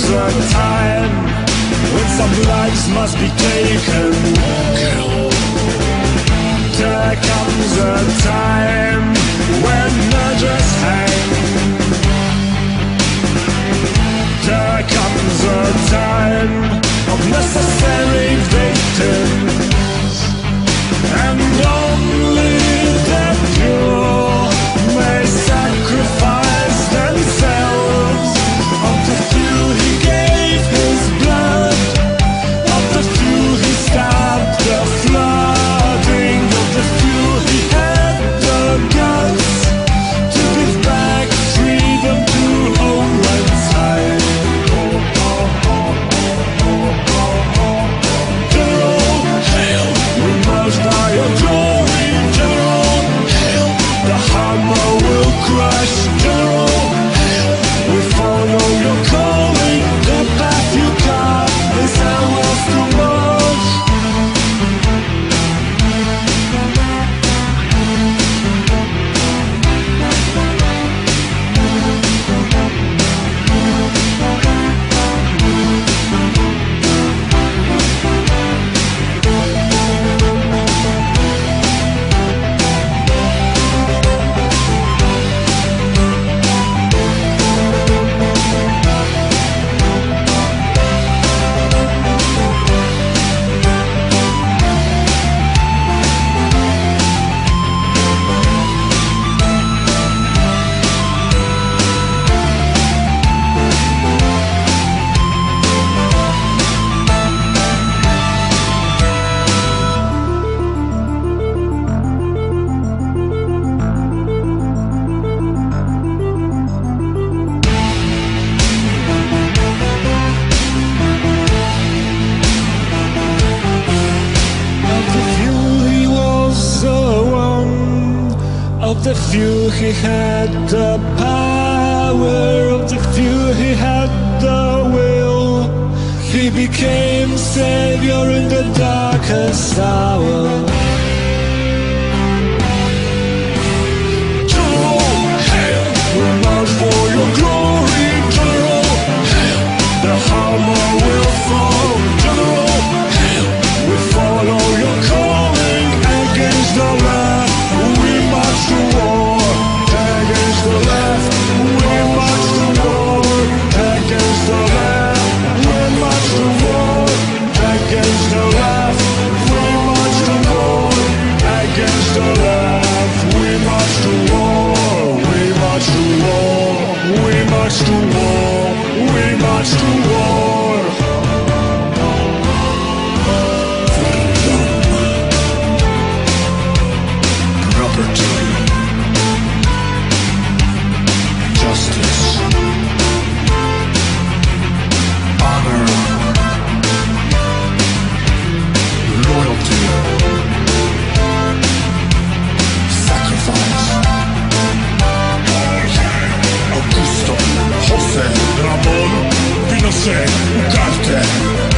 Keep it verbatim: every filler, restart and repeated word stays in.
a time when some lives must be taken. There comes a time when murderers hang. There comes a time of necessary victims, and only the pure may sacrifice themselves. Of the few he gave his blood, of the few he stabbed the flooding, of the few he had the guts to give back freedom to homeland's side. General, hail, we must die your glory. General, hail, the hammer will crush. General, hail, we follow your calling. The path you cut is ours to march. Of the few he had the power, of the few he had the will. He became savior in the darkest hour. General, hail, we march for your glory. General, hail, the hammer will fall. General, hail, we follow your calling against the left. We march to war against the left. We march to war against the left. We march to war against the left. We march to war against the left. We march to war. We march to war. We march to war. We march to war. Property, justice, honor, loyalty, sacrifice. Augusto, José, Ramón, Pinochet, Ugarte.